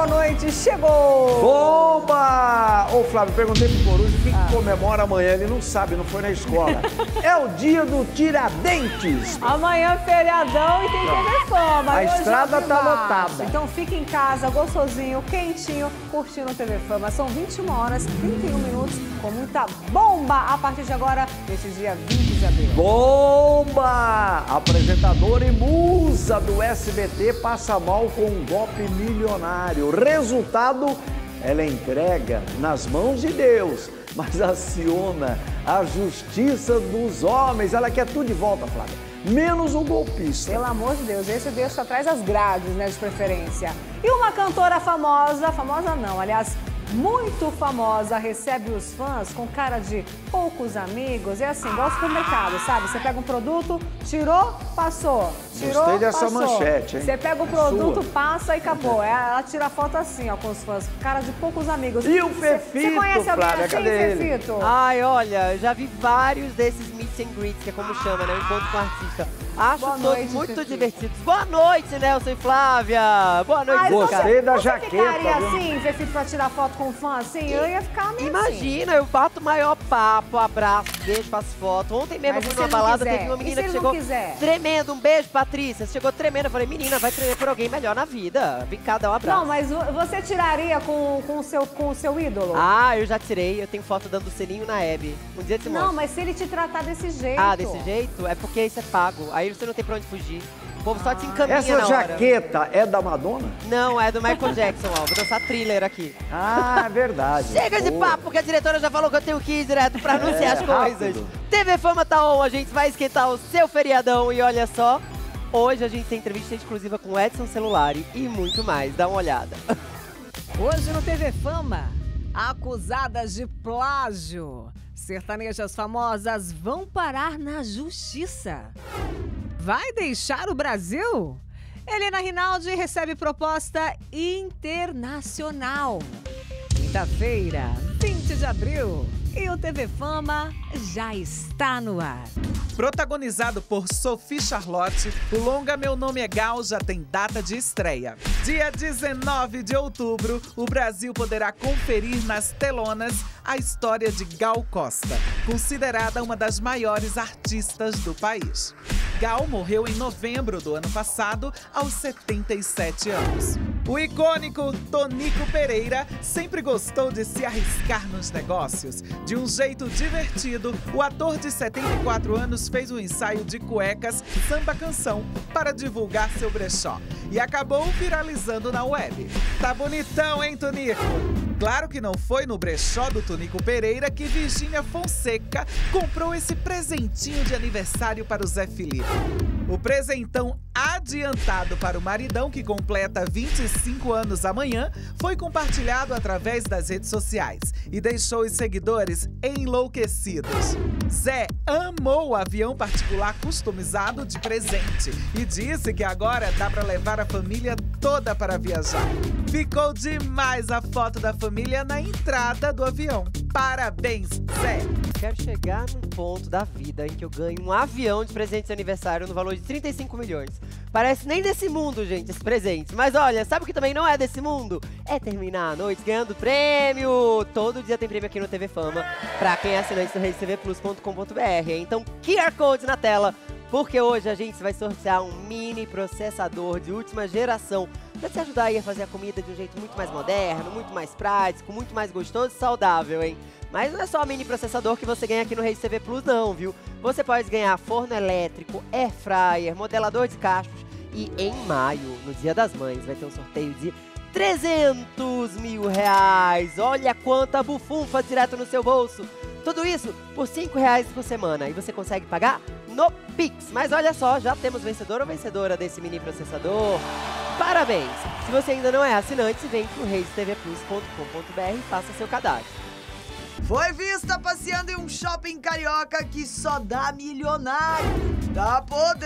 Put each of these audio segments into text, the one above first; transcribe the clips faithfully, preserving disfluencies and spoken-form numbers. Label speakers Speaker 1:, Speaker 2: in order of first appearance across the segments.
Speaker 1: noite chegou!
Speaker 2: Bomba! Ô Flávio, perguntei pro Coruja o que,
Speaker 1: ah.
Speaker 2: que comemora amanhã, ele não sabe, não foi na escola. É o dia do Tiradentes!
Speaker 1: Amanhã é feriadão e tem T V Fama.
Speaker 2: A estrada tá lotada.
Speaker 1: Então fica em casa, gostosinho, quentinho, curtindo o T V Fama. São vinte e uma horas e trinta e um minutos com muita bomba a partir de agora, neste dia vinte de abril.
Speaker 2: Bomba! Apresentadora e musa do S B T passa mal com um golpe milionário. Resultado, ela entrega nas mãos de Deus, mas aciona a justiça dos homens. Ela quer tudo de volta, Flávia, menos o golpista.
Speaker 1: Pelo amor de Deus, esse deixa atrás das grades, né, de preferência. E uma cantora famosa, famosa não, aliás, muito famosa, recebe os fãs com cara de poucos amigos. É assim, igual ao supermercado, sabe? Você pega um produto, tirou, passou. Tirou,
Speaker 2: Gostei dessa
Speaker 1: passou.
Speaker 2: manchete, hein?
Speaker 1: Você pega o produto,
Speaker 2: Sua.
Speaker 1: passa e acabou. Ela tira foto assim, ó, com os fãs, cara de poucos amigos.
Speaker 2: E o Fefito,
Speaker 1: Você conhece alguém
Speaker 2: Flávia,
Speaker 1: assim,
Speaker 2: cadê ele?
Speaker 1: Fefito?
Speaker 3: Ai, olha, já vi vários desses meet and greets, que é como chama, né? O encontro com o artista. Acho
Speaker 1: Boa
Speaker 3: todos
Speaker 1: noite,
Speaker 3: muito
Speaker 1: Fefito.
Speaker 3: divertidos. Boa noite, Nelson e Flávia. Boa noite,
Speaker 1: Ai,
Speaker 3: Zucca.
Speaker 2: Gostei da
Speaker 1: você
Speaker 2: jaqueta,
Speaker 1: ficaria
Speaker 2: viu?
Speaker 1: assim, Fefito, pra tirar foto com um fã assim? Eu ia ficar meio assim.
Speaker 3: Imagina, eu bato o maior papo, abraço, beijo, faço foto. Ontem mesmo
Speaker 1: Mas
Speaker 3: eu
Speaker 1: e
Speaker 3: fui
Speaker 1: se
Speaker 3: numa
Speaker 1: ele não
Speaker 3: balada,
Speaker 1: quiser?
Speaker 3: teve uma
Speaker 1: E
Speaker 3: menina
Speaker 1: se
Speaker 3: que
Speaker 1: ele não
Speaker 3: chegou
Speaker 1: quiser?
Speaker 3: tremendo. Um beijo, Patrícia. Você chegou tremendo. Eu falei, menina, vai tremer por alguém melhor na vida. Vem cá, dá um abraço.
Speaker 1: Não, mas o- você tiraria com, com, o seu, com o seu ídolo?
Speaker 3: Ah, eu já tirei. Eu tenho foto dando selinho na Hebe. Um dia te
Speaker 1: Não,
Speaker 3: mostro.
Speaker 1: mas se ele te tratar desse jeito...
Speaker 3: Ah, desse jeito? É porque isso é pago. Aí você não tem pra onde fugir. O povo só te encaminha
Speaker 2: Essa
Speaker 3: na hora.
Speaker 2: jaqueta é da Madonna?
Speaker 3: Não, é do Michael Jackson, ó. Vou dançar thriller aqui.
Speaker 2: Ah, é verdade.
Speaker 3: Chega de
Speaker 2: Boa.
Speaker 3: papo, porque a diretora já falou que eu tenho que ir direto pra anunciar
Speaker 2: É,
Speaker 3: as coisas.
Speaker 2: rápido.
Speaker 3: T V Fama tá on, a gente vai esquentar o seu feriadão. E olha só, hoje a gente tem entrevista exclusiva com Edson Celulari e muito mais. Dá uma olhada.
Speaker 1: Hoje no T V Fama, acusadas de plágio. Sertanejas famosas vão parar na justiça. Vai deixar o Brasil? Helena Rinaldi recebe proposta internacional. Quinta-feira, vinte de abril, e o T V Fama já está no ar.
Speaker 4: Protagonizado por Sophie Charlotte, o longa Meu Nome é Gal já tem data de estreia. Dia dezenove de outubro, o Brasil poderá conferir nas telonas a história de Gal Costa, considerada uma das maiores artistas do país. Gal morreu em novembro do ano passado, aos setenta e sete anos. O icônico Tonico Pereira sempre gostou de se arriscar nos negócios. De um jeito divertido, o ator de setenta e quatro anos fez um ensaio de cuecas samba-canção para divulgar seu brechó e acabou viralizando na web. Tá bonitão, hein, Tonico? Claro que não foi no brechó do Tonico Pereira que Virgínia Fonseca comprou esse presentinho de aniversário para o Zé Felipe. O presentão adiantado para o maridão, que completa vinte e cinco anos amanhã, foi compartilhado através das redes sociais e deixou os seguidores enlouquecidos. Zé amou o avião particular customizado de presente e disse que agora dá para levar a família toda para viajar. Ficou demais a foto da família na entrada do avião. Parabéns, Zé!
Speaker 3: Quero chegar num ponto da vida em que eu ganho um avião de presente de aniversário no valor de trinta e cinco milhões. Parece nem desse mundo, gente, esse presente. Mas olha, sabe o que também não é desse mundo? É terminar a noite ganhando prêmio! Todo dia tem prêmio aqui no T V Fama, pra quem é assinante do rede t v plus ponto com ponto b r. Então, Q R Code na tela, porque hoje a gente vai sortear um mini processador de última geração pra te ajudar aí a fazer a comida de um jeito muito mais moderno, muito mais prático, muito mais gostoso e saudável, hein? Mas não é só mini processador que você ganha aqui no Rede T V Plus não, viu? Você pode ganhar forno elétrico, air fryer, modelador de cachos e em maio, no Dia das Mães, vai ter um sorteio de trezentos mil reais. Olha quanta bufunfa direto no seu bolso. Tudo isso por cinco reais por semana e você consegue pagar no Pix. Mas olha só, já temos vencedor ou vencedora desse mini processador. Parabéns! Se você ainda não é assinante, vem pro rede t v plus ponto com ponto b r e faça seu cadastro.
Speaker 5: Foi vista passeando em um shopping carioca que só dá milionário. Tá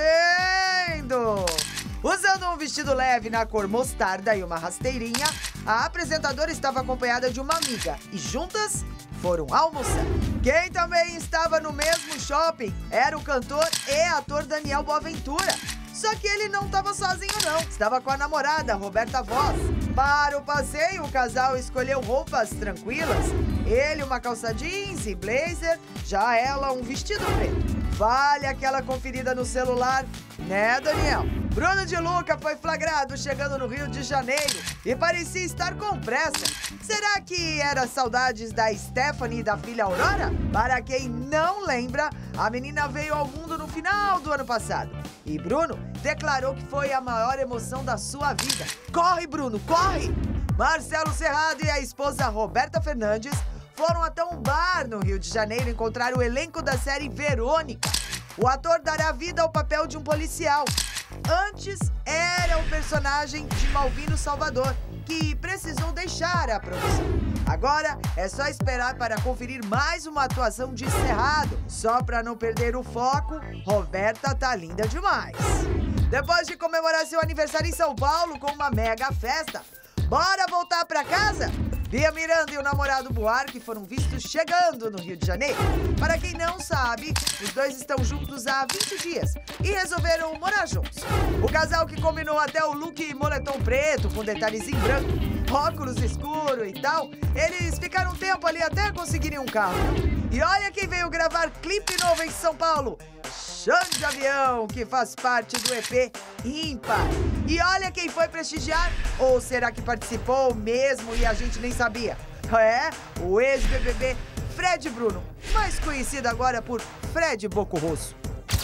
Speaker 5: podendo! Usando um vestido leve na cor mostarda e uma rasteirinha, a apresentadora estava acompanhada de uma amiga e juntas foram almoçar. Quem também estava no mesmo shopping era o cantor e ator Daniel Boaventura. Só que ele não estava sozinho não, estava com a namorada, Roberta Voz. Para o passeio, o casal escolheu roupas tranquilas. Ele uma calça jeans e blazer, já ela um vestido preto. Vale aquela conferida no celular, né, Daniel? Bruno de Luca foi flagrado chegando no Rio de Janeiro e parecia estar com pressa. Será que era saudades da Stephanie e da filha Aurora? Para quem não lembra, a menina veio ao mundo no final do ano passado. E Bruno declarou que foi a maior emoção da sua vida. Corre, Bruno, corre! Marcelo Serrado e a esposa Roberta Fernandes foram até um bar no Rio de Janeiro encontrar o elenco da série Verônica. O ator dará vida ao papel de um policial. Antes era o personagem de Malvino Salvador, que precisou deixar a produção. Agora é só esperar para conferir mais uma atuação de Serrado. Só para não perder o foco, Roberta tá linda demais. Depois de comemorar seu aniversário em São Paulo com uma mega festa, bora voltar para casa? Bia Miranda e o namorado Buarque foram vistos chegando no Rio de Janeiro. Para quem não sabe, os dois estão juntos há vinte dias e resolveram morar juntos. O casal que combinou até o look moletom preto com detalhes em branco, óculos escuro e tal, eles ficaram um tempo ali até conseguirem um carro. E olha quem veio gravar clipe novo em São Paulo. Xande Avião, que faz parte do E P Ímpar. E olha quem foi prestigiar, ou será que participou mesmo e a gente nem sabia? É, o ex-B B B Fred Bruno, mais conhecido agora por Fred Boco Rosso.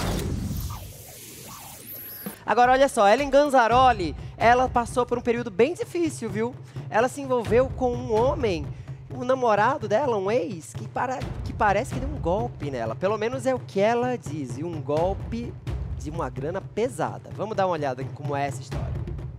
Speaker 3: Agora, olha só, Ellen Ganzaroli, ela passou por um período bem difícil, viu? Ela se envolveu com um homem, o namorado dela, um ex, que, para, que parece que deu um golpe nela. Pelo menos é o que ela diz, e um golpe de uma grana pesada. Vamos dar uma olhada em como é essa história.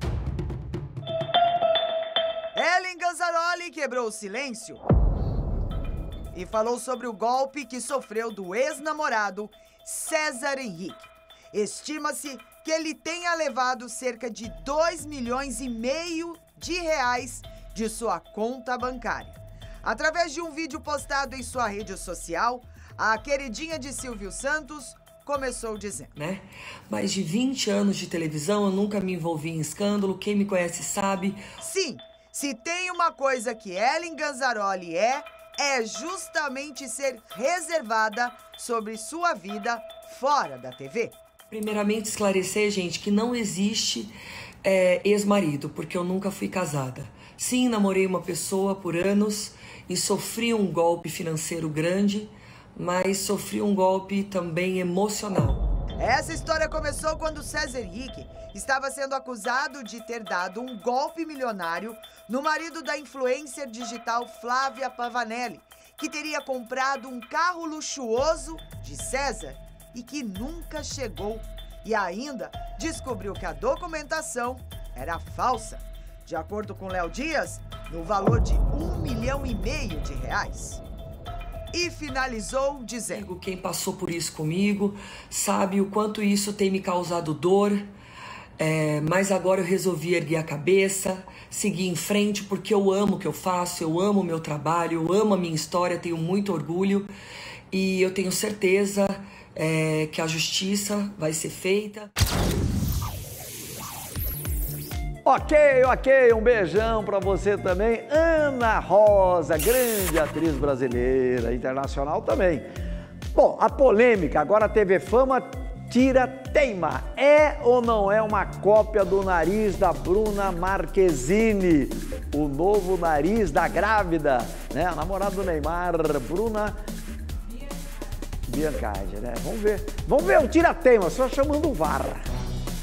Speaker 5: Ellen Ganzaroli quebrou o silêncio e falou sobre o golpe que sofreu do ex-namorado César Henrique. Estima-se que ele tenha levado cerca de dois milhões e meio de reais de sua conta bancária. Através de um vídeo postado em sua rede social, a queridinha de Silvio Santos começou dizendo,
Speaker 6: né? Mais de vinte anos de televisão, eu nunca me envolvi em escândalo, quem me conhece sabe.
Speaker 5: Sim, se tem uma coisa que Ellen Ganzaroli é, é justamente ser reservada sobre sua vida fora da T V.
Speaker 6: Primeiramente, esclarecer, gente, que não existe é, ex-marido, porque eu nunca fui casada. Sim, namorei uma pessoa por anos e sofri um golpe financeiro grande, mas sofri um golpe também emocional.
Speaker 5: Essa história começou quando César Henrique estava sendo acusado de ter dado um golpe milionário no marido da influencer digital Flávia Pavanelli, que teria comprado um carro luxuoso de César e que nunca chegou. E ainda descobriu que a documentação era falsa. De acordo com Léo Dias, no valor de um milhão e meio de reais. E finalizou dizendo:
Speaker 6: quem passou por isso comigo sabe o quanto isso tem me causado dor, é, mas agora eu resolvi erguer a cabeça, seguir em frente, porque eu amo o que eu faço, eu amo o meu trabalho, eu amo a minha história, tenho muito orgulho e eu tenho certeza é, que a justiça vai ser feita.
Speaker 2: Ok, ok, um beijão pra você também. Ana Rosa, grande atriz brasileira, internacional também. Bom, a polêmica, agora a T V Fama tira teima. É ou não é uma cópia do nariz da Bruna Marquezine? O novo nariz da grávida, né? A namorada do Neymar, Bruna Biancardi, né? Vamos ver. Vamos ver o tira teima, só chamando o V A R.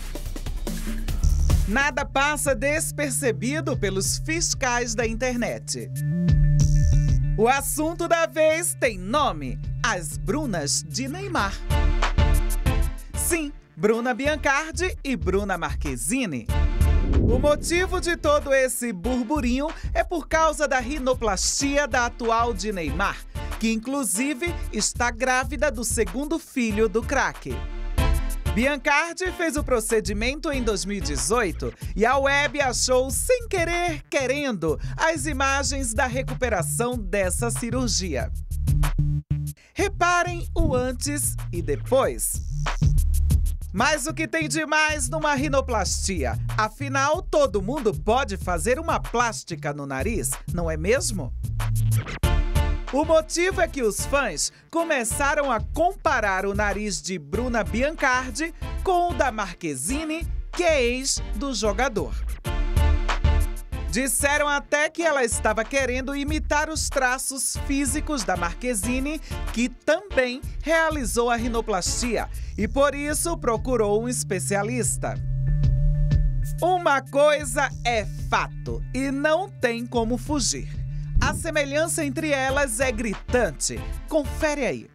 Speaker 4: Nada passa despercebido pelos fiscais da internet. O assunto da vez tem nome: as Brunas de Neymar. Sim, Bruna Biancardi e Bruna Marquezine. O motivo de todo esse burburinho é por causa da rinoplastia da atual de Neymar, que inclusive está grávida do segundo filho do craque. Biancardi fez o procedimento em dois mil e dezoito e a web achou, sem querer, querendo, as imagens da recuperação dessa cirurgia. Reparem o antes e depois. Mas o que tem de mais numa rinoplastia? Afinal, todo mundo pode fazer uma plástica no nariz, não é mesmo? O motivo é que os fãs começaram a comparar o nariz de Bruna Biancardi com o da Marquezine, que é ex do jogador. Disseram até que ela estava querendo imitar os traços físicos da Marquezine, que também realizou a rinoplastia e por isso procurou um especialista. Uma coisa é fato e não tem como fugir. A semelhança entre elas é gritante. Confere aí.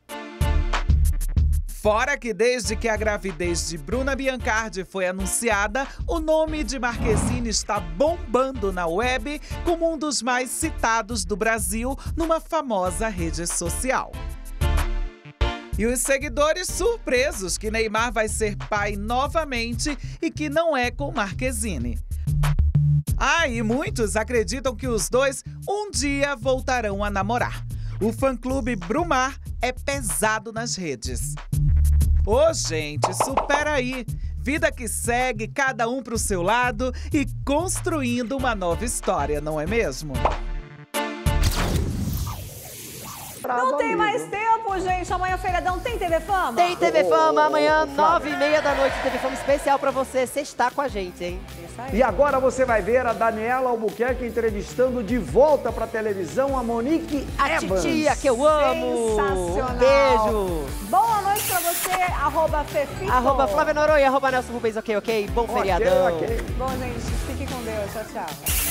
Speaker 4: Fora que desde que a gravidez de Bruna Biancardi foi anunciada, o nome de Marquezine está bombando na web como um dos mais citados do Brasil numa famosa rede social. E os seguidores surpresos que Neymar vai ser pai novamente e que não é com Marquezine. Ah, e muitos acreditam que os dois um dia voltarão a namorar. O fã-clube Brumar é pesado nas redes. Ô, gente, supera aí. Vida que segue, cada um pro seu lado e construindo uma nova história, não é mesmo?
Speaker 1: Não tem mais tempo, gente. Amanhã, feiradão, tem T V Fama?
Speaker 3: Tem T V Fama, amanhã, nove e meia da noite, T V Fama especial pra você. Você está com a gente, hein?
Speaker 1: Isso aí.
Speaker 2: E agora você vai ver a Daniela Albuquerque entrevistando de volta pra televisão a Monique
Speaker 3: A
Speaker 2: Evans.
Speaker 3: titia que eu amo.
Speaker 1: Sensacional.
Speaker 3: Um beijo.
Speaker 1: Boa noite pra você, arroba Fefito.
Speaker 3: Arroba Flávia Noronha, arroba Nelson Rubens, ok, ok? Bom
Speaker 2: Ok,
Speaker 3: feriadão.
Speaker 2: ok.
Speaker 1: Bom, gente, fique com Deus. Tchau, tchau.